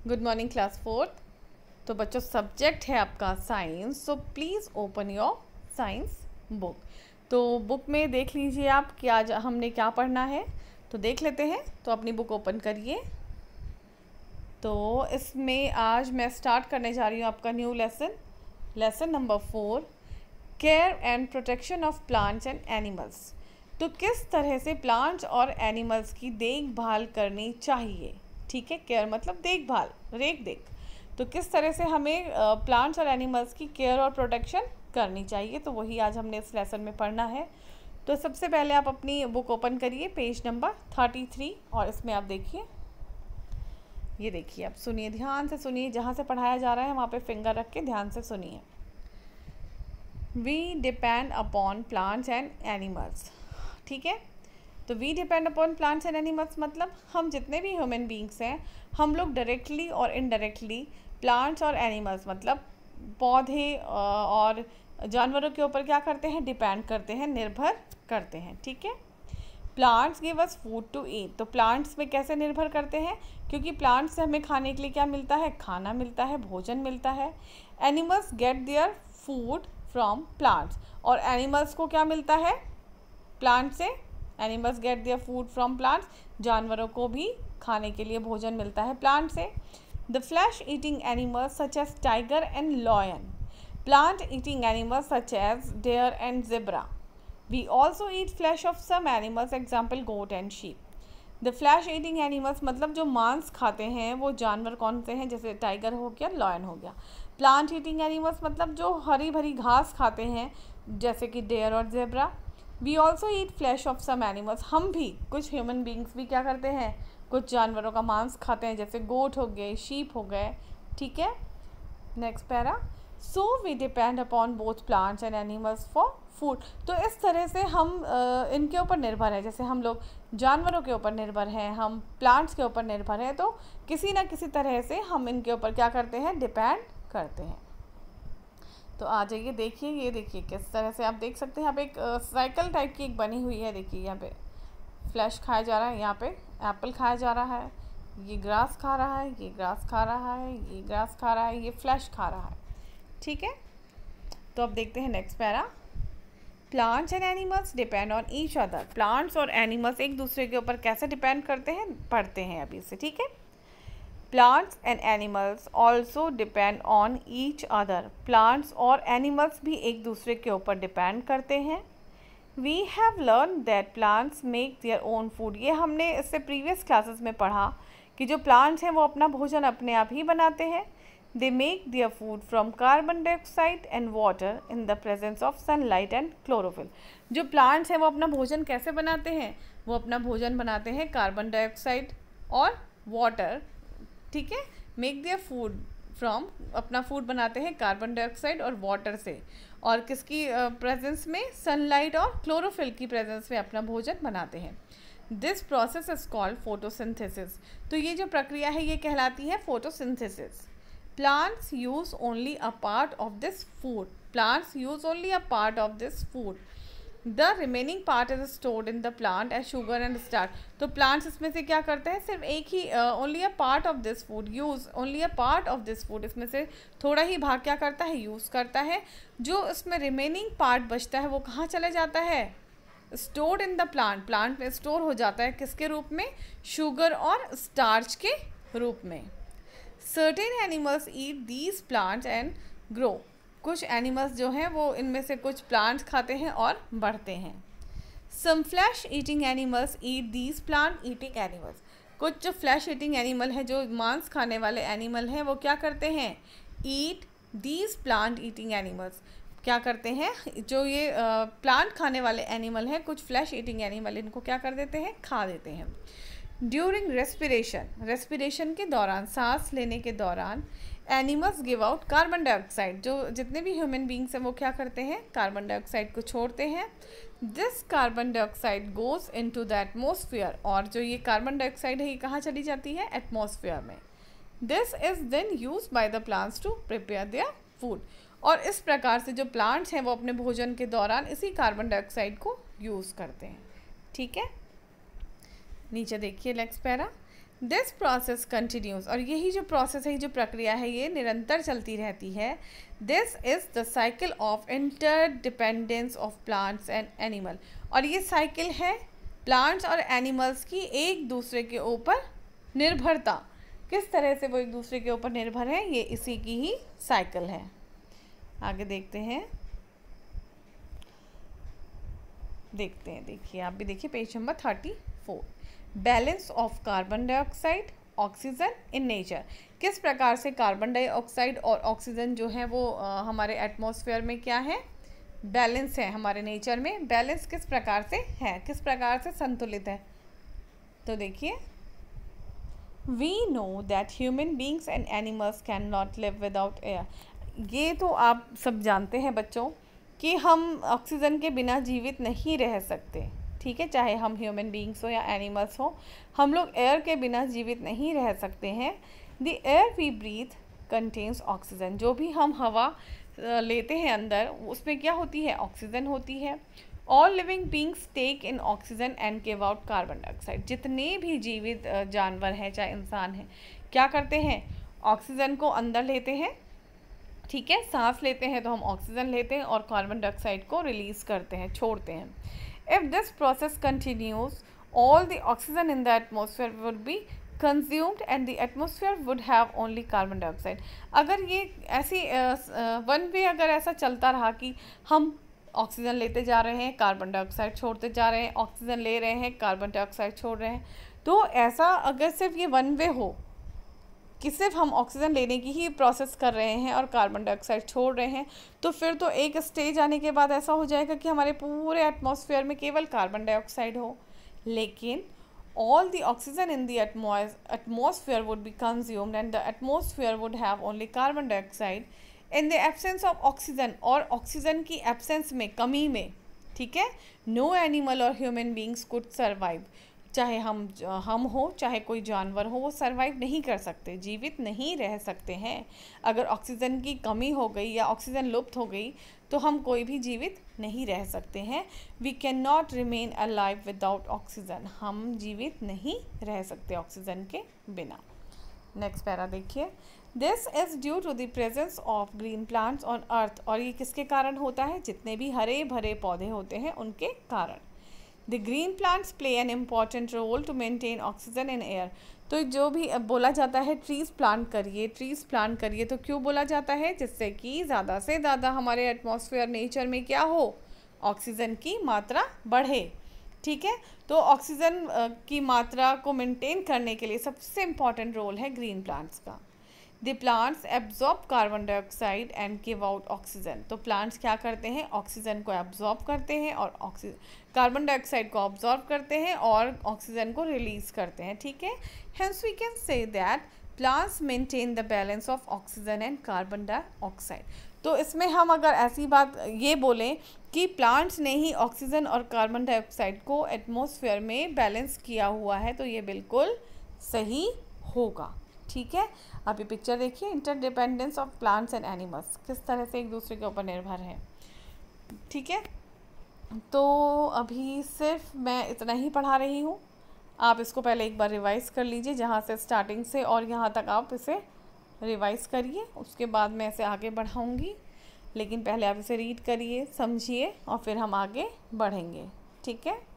Good morning class fourth. तो बच्चों subject है आपका science, so please open your science book. तो बुक में देख लीजिए आप कि आज हमने क्या पढ़ना है, तो देख लेते हैं। तो अपनी बुक ओपन करिए। तो इसमें आज मैं स्टार्ट करने जा रही हूँ आपका new lesson number 4, care and protection of plants and animals. तो किस तरह से प्लांट्स और एनिमल्स की देखभाल करनी चाहिए। ठीक है, केयर मतलब देखभाल, रेख देख। तो किस तरह से हमें प्लांट्स और एनिमल्स की केयर और प्रोटेक्शन करनी चाहिए, तो वही आज हमने इस लेसन में पढ़ना है। तो सबसे पहले आप अपनी बुक ओपन करिए, पेज नंबर 33, और इसमें आप देखिए, ये देखिए, आप सुनिए, ध्यान से सुनिए, जहाँ से पढ़ाया जा रहा है वहाँ पे फिंगर रख के ध्यान से सुनिए। We depend upon plants and animals. ठीक है, तो we depend upon plants and animals मतलब हम जितने भी ह्यूमन बींग्स हैं, हम लोग डायरेक्टली और इनडायरेक्टली प्लांट्स और एनिमल्स मतलब पौधे और जानवरों के ऊपर क्या करते हैं, डिपेंड करते हैं, निर्भर करते हैं। ठीक है, plants give us food to eat. तो प्लांट्स में कैसे निर्भर करते हैं, क्योंकि प्लांट्स से हमें खाने के लिए क्या मिलता है, खाना मिलता है, भोजन मिलता है। Animals get their food from plants, और एनिमल्स को क्या मिलता है, प्लांट से। Animals get their food from plants, जानवरों को भी खाने के लिए भोजन मिलता है प्लांट से। The flesh eating animals such as tiger and lion, plant eating animals such as deer and zebra. We also eat flesh of some animals, example goat and sheep. The flesh eating animals मतलब जो मांस खाते हैं वो जानवर कौन से हैं, जैसे टाइगर हो गया, लॉयन हो गया। प्लांट ईटिंग एनिमल्स मतलब जो हरी भरी घास खाते हैं, जैसे कि डेयर और zebra. We also eat flesh of some animals, हम भी कुछ ह्यूमन बींग्स भी क्या करते हैं, कुछ जानवरों का मांस खाते हैं, जैसे गोट हो गए, शीप हो गए। ठीक है, next para. So we depend upon both plants and animals for food. तो इस तरह से हम इनके ऊपर निर्भर है, जैसे हम लोग जानवरों के ऊपर निर्भर हैं, हम प्लांट्स के ऊपर निर्भर हैं, तो किसी ना किसी तरह से हम इनके ऊपर क्या करते हैं, डिपेंड करते हैं। तो आ जाइए, देखिए, ये देखिए किस तरह से आप देख सकते हैं। यहाँ पे एक साइकिल टाइप की एक बनी हुई है, देखिए यहाँ पे फ्लैश खाया जा रहा है, यहाँ पे एप्पल खाया जा रहा है, ये ग्रास खा रहा है, ये ग्रास खा रहा है, ये ग्रास खा रहा है, ये फ्लैश खा रहा है। ठीक है, तो अब देखते हैं next para. Plants and animals depend on each other. Plants और एनिमल्स एक दूसरे के ऊपर कैसे डिपेंड करते हैं, पढ़ते हैं अभी से। ठीक है, plants and animals also depend on each other. Plants और एनिमल्स भी एक दूसरे के ऊपर डिपेंड करते हैं। We have learn that plants make their own food. ये हमने इससे प्रीवियस क्लासेस में पढ़ा कि जो प्लांट्स हैं वो अपना भोजन अपने आप ही बनाते हैं। They make their food from carbon dioxide and water in the presence of sunlight and chlorophyll. जो प्लांट्स हैं वो अपना भोजन कैसे बनाते हैं, वो अपना भोजन बनाते हैं कार्बन डाइऑक्साइड और वाटर। ठीक है, मेक देयर फूड फ्रॉम, अपना फूड बनाते हैं कार्बन डाइऑक्साइड और वाटर से, और किसकी प्रेजेंस में, सनलाइट और क्लोरोफिल की प्रेजेंस में अपना भोजन बनाते हैं। This process is called photosynthesis. तो ये जो प्रक्रिया है ये कहलाती है photosynthesis. Plants use only a part of this food, plants use only a part of this food. The remaining part is stored in the plant as sugar and starch. तो plants इसमें से क्या करते हैं, सिर्फ एक ही, only a part of this food use, only a part of this food, इसमें से थोड़ा ही भाग क्या करता है, यूज़ करता है। जो इसमें रिमेनिंग पार्ट बचता है वो कहाँ चले जाता है, stored in the plant, plant में स्टोर हो जाता है, किसके रूप में, शुगर और स्टार्च के रूप में। Certain animals eat these plants and grow. कुछ एनिमल्स जो हैं वो इनमें से कुछ प्लांट्स खाते हैं और बढ़ते हैं। Some flesh eating animals eat these plant eating animals. कुछ जो फ्लैश ईटिंग एनिमल है, जो मांस खाने वाले एनिमल हैं, वो क्या करते हैं, eat these plant eating animals. क्या करते हैं, जो ये प्लांट खाने वाले एनिमल हैं, कुछ फ्लैश ईटिंग एनिमल इनको क्या कर देते हैं, खा देते हैं। ड्यूरिंग रेस्पिरेशन, रेस्पिरेशन के दौरान, सांस लेने के दौरान, animals give out carbon dioxide. जो जितने भी ह्यूमन बींग्स हैं वो क्या करते हैं, कार्बन डाइऑक्साइड को छोड़ते हैं। This carbon dioxide goes into the atmosphere, और जो ये कार्बन डाइऑक्साइड है ये कहाँ चली जाती है, एटमॉस्फेयर में। This is then use by the plants to prepare their food. और इस प्रकार से जो प्लांट्स हैं वो अपने भोजन के दौरान इसी कार्बन डाइऑक्साइड को यूज़ करते हैं। ठीक है, नीचे देखिए next para. This process continues, और यही जो प्रोसेस है, जो प्रक्रिया है, ये निरंतर चलती रहती है। This is the cycle of interdependence of plants and animal, और ये साइकिल है प्लांट्स और एनिमल्स की एक दूसरे के ऊपर निर्भरता। किस तरह से वो एक दूसरे के ऊपर निर्भर है, ये इसी की ही साइकिल है। आगे देखते हैं, देखिए आप भी देखिए page number 34। Balance of carbon dioxide oxygen in nature. किस प्रकार से कार्बन डाइऑक्साइड और ऑक्सीजन जो है वो हमारे एटमॉस्फेयर में क्या है, बैलेंस है, हमारे नेचर में बैलेंस किस प्रकार से है, किस प्रकार से संतुलित है। तो देखिए, we know that human beings and animals cannot live without air. ये तो आप सब जानते हैं बच्चों कि हम ऑक्सीजन के बिना जीवित नहीं रह सकते, ठीक है, चाहे हम ह्यूमन बींग्स हो या एनिमल्स हो, हम लोग एयर के बिना जीवित नहीं रह सकते हैं। The air we breathe contains oxygen, जो भी हम हवा लेते हैं अंदर, उसमें क्या होती है, ऑक्सीजन होती है। All living beings take in oxygen and give out carbon dioxide. जितने भी जीवित जानवर हैं, चाहे इंसान हैं, क्या करते हैं, ऑक्सीजन को अंदर लेते हैं, ठीक है, सांस लेते हैं तो हम ऑक्सीजन लेते हैं और कार्बन डाइऑक्साइड को रिलीज़ करते हैं, छोड़ते हैं। If this process continues, all the oxygen in the atmosphere would be consumed and the atmosphere would have only carbon dioxide. अगर ये ऐसी वन वे अगर ऐसा चलता रहा कि हम ऑक्सीजन लेते जा रहे हैं, कार्बन डाइऑक्साइड छोड़ते जा रहे हैं, ऑक्सीजन ले रहे हैं, कार्बन डाइऑक्साइड छोड़ रहे हैं, तो ऐसा अगर सिर्फ ये वन वे हो कि सिर्फ हम ऑक्सीजन लेने की ही प्रोसेस कर रहे हैं और कार्बन डाइऑक्साइड छोड़ रहे हैं, तो फिर तो एक स्टेज आने के बाद ऐसा हो जाएगा कि हमारे पूरे एटमॉस्फेयर में केवल कार्बन डाइऑक्साइड हो। लेकिन all the oxygen in the atmosphere would be consumed and the atmosphere would have only carbon dioxide in the absence of oxygen, और ऑक्सीजन की एब्सेंस में, कमी में, ठीक है, नो एनिमल और ह्यूमन बींग्स कुड सर्वाइव। चाहे हम हो चाहे कोई जानवर हो, वो सरवाइव नहीं कर सकते, जीवित नहीं रह सकते हैं। अगर ऑक्सीजन की कमी हो गई या ऑक्सीजन लुप्त हो गई तो हम कोई भी जीवित नहीं रह सकते हैं। We cannot remain alive without oxygen, हम जीवित नहीं रह सकते ऑक्सीजन के बिना। नेक्स्ट पैरा देखिए, this is due to the presence of green plants on earth, और ये किसके कारण होता है, जितने भी हरे भरे पौधे होते हैं उनके कारण। The green plants play an important role to maintain oxygen in air. तो जो भी बोला जाता है ट्रीज़ प्लांट करिए, तो क्यों बोला जाता है, जिससे कि ज़्यादा से ज़्यादा हमारे एटमॉस्फेयर नेचर में क्या हो, ऑक्सीजन की मात्रा बढ़े, ठीक है। तो ऑक्सीजन की मात्रा को मेंटेन करने के लिए सबसे इम्पॉर्टेंट रोल है ग्रीन प्लांट्स का। The plants absorb carbon dioxide and give out oxygen. तो प्लांट्स क्या करते हैं, ऑक्सीजन को एब्जॉर्ब करते हैं और कार्बन डाइऑक्साइड को ऑब्जॉर्ब करते हैं और ऑक्सीजन को रिलीज करते हैं, ठीक है। Hence we can say that plants maintain the balance of oxygen and carbon dioxide. तो इसमें हम अगर ऐसी बात ये बोलें कि प्लांट्स ने ही ऑक्सीजन और कार्बन डाइऑक्साइड को एटमॉस्फेयर में बैलेंस किया हुआ है, तो ये बिल्कुल सही होगा, ठीक है। आप ये पिक्चर देखिए, interdependence of plants and animals, किस तरह से एक दूसरे के ऊपर निर्भर है, ठीक है। तो अभी सिर्फ मैं इतना ही पढ़ा रही हूँ, आप इसको पहले एक बार रिवाइज़ कर लीजिए, जहाँ से स्टार्टिंग से और यहाँ तक आप इसे रिवाइज़ करिए, उसके बाद मैं इसे आगे बढ़ाऊँगी। लेकिन पहले आप इसे रीड करिए, समझिए और फिर हम आगे बढ़ेंगे, ठीक है।